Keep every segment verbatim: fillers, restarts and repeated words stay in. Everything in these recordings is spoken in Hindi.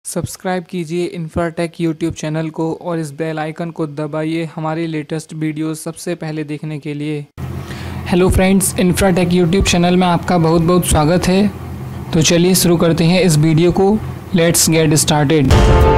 सब्सक्राइब कीजिए इंफ्राटेक यूट्यूब चैनल को और इस बेल आइकन को दबाइए हमारे लेटेस्ट वीडियोस सबसे पहले देखने के लिए। Hello friends, Infratech YouTube channel में आपका बहुत बहुत स्वागत है। तो चलिए शुरू करते हैं इस वीडियो को। Let's get started.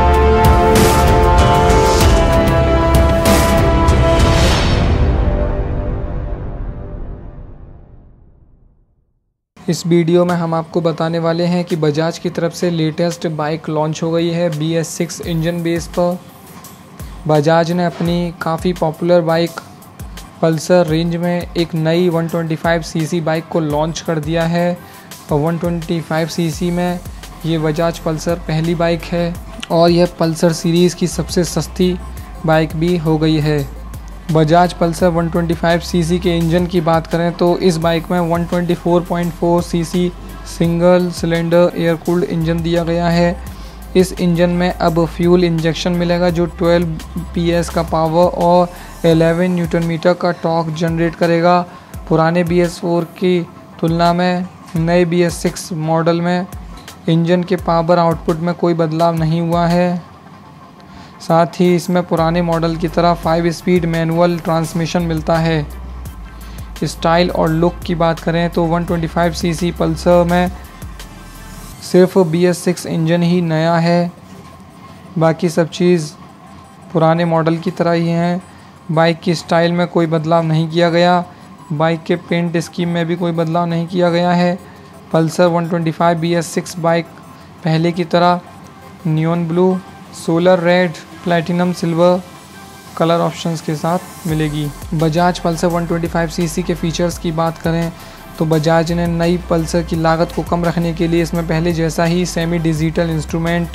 इस वीडियो में हम आपको बताने वाले हैं कि बजाज की तरफ से लेटेस्ट बाइक लॉन्च हो गई है B S six engine base पर। बजाज ने अपनी काफ़ी पॉपुलर बाइक पल्सर रेंज में एक नई one twenty five C C bike को लॉन्च कर दिया है और one twenty five C C में ये बजाज पल्सर पहली बाइक है और यह पल्सर सीरीज़ की सबसे सस्ती बाइक भी हो गई है। Bajaj Pulsar one twenty five C C के इंजन की बात करें तो इस बाइक में one twenty four point four C C single cylinder air cooled engine दिया गया है। इस इंजन में अब फ्यूल इंजेक्शन मिलेगा जो ट्वेल्व पी एस का पावर और इलेवन न्यूटन मीटर का टॉर्क जनरेट करेगा। पुराने बी एस फोर की तुलना में नए बी एस सिक्स मॉडल में इंजन के पावर आउटपुट में कोई बदलाव नहीं हुआ है। साथ ही इसमें पुराने मॉडल की तरह फाइव स्पीड मैनुअल ट्रांसमिशन मिलता है। स्टाइल और लुक की बात करें तो one twenty five C C Pulsar में सिर्फ बी एस सिक्स इंजन ही नया है, बाकी सब चीज़ पुराने मॉडल की तरह ही हैं। बाइक की स्टाइल में कोई बदलाव नहीं किया गया, बाइक के पेंट स्कीम में भी कोई बदलाव नहीं किया गया है। Pulsar one twenty five B S six bike पहले की तरह neon blue, solar red, platinum silver colour options के साथ मिलेगी। Bajaj Pulsar one twenty five C C के फीचर्स की बात करें तो बजाज ने नई पल्सर की लागत को कम रखने के लिए इसमें पहले जैसा ही सेमी डिजिटल इंस्ट्रूमेंट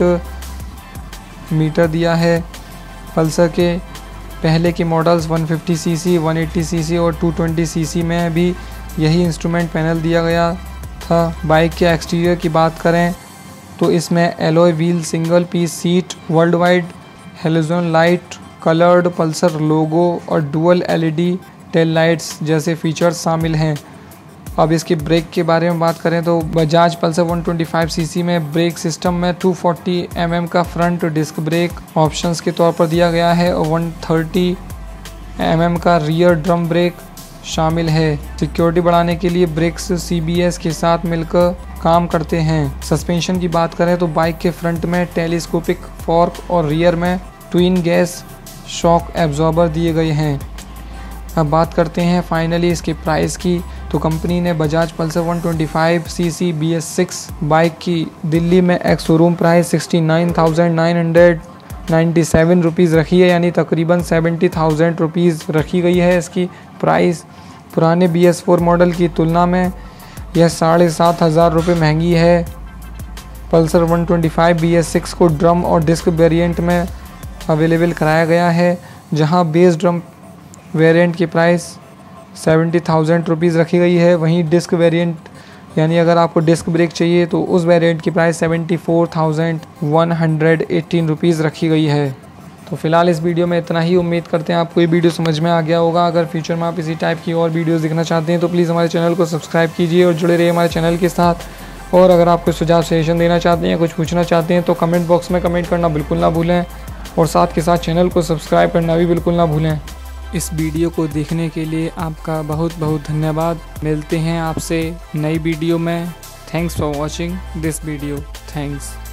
मीटर दिया है। पल्सर के पहले के models one fifty C C, one eighty C C और टू ट्वेंटी सी सी में भी यही इंस्ट्रूमेंट पैनल दिया गया था। बाइक के एक्सटीरियर की बात करें तो इसमें alloy wheel, single piece seat, world wide halogen light, coloured Pulsar logo और dual L E D tail lights जैसे फीचर्स शामिल हैं। अब इसके ब्रेक के बारे में बात करें तो Bajaj Pulsar one twenty five C C में ब्रेक सिस्टम में टू फोर्टी एम एम का फ्रंट डिस्क ब्रेक ऑप्शंस के तौर पर दिया गया है और वन थर्टी एम एम का रियर ड्रम ब्रेक शामिल है। सिक्योरिटी बढ़ाने के लिए ब्रेक्स सी बी एस के साथ मिलकर काम करते हैं। सस्पेंशन की बात करें तो बाइक के फ्रंट में टेलीस्कोपिक फॉर्क और रियर में ट्विन गैस शॉक एब्जॉर्बर दिए गए हैं। अब बात करते हैं फाइनली इसके प्राइस की। तो कंपनी ने Bajaj Pulsar one twenty five C C B S six bike की दिल्ली में ex showroom price sixty nine thousand nine hundred ninety seven rupees रखी है, यानी तकरीबन सेवेंटी थाउजेंड रुपीज़ रखी गई है इसकी प्राइस। पुराने बी एस फोर मॉडल की तुलना में यह साढ़े सात हज़ार रुपये महंगी है। Pulsar one twenty five B S six को ड्रम और डिस्क वेरिएंट में अवेलेबल कराया गया है, जहां बेस ड्रम वेरिएंट की प्राइस सेवेंटी थाउजेंड रुपीज़ रखी गई है। वहीं डिस्क वेरिएंट यानी अगर आपको डिस्क ब्रेक चाहिए तो उस वेरिएंट की price seventy four thousand one hundred eighteen rupees रखी गई है। तो फिलहाल इस वीडियो में इतना ही। उम्मीद करते हैं आपको ये वीडियो समझ में आ गया होगा। अगर फ्यूचर में आप इसी टाइप की और वीडियोस देखना चाहते हैं तो प्लीज़ हमारे चैनल को सब्सक्राइब कीजिए और जुड़े रहिए हमारे चैनल के साथ। और अगर आप कोई सुझाव सजेशन देना चाहते हैं, कुछ पूछना चाहते हैं तो कमेंट बॉक्स में कमेंट करना बिल्कुल ना भूलें और साथ के साथ चैनल को सब्सक्राइब करना भी बिल्कुल ना भूलें। इस वीडियो को देखने के लिए आपका बहुत बहुत धन्यवाद। मिलते हैं आपसे नई वीडियो में। Thanks for watching this video. Thanks.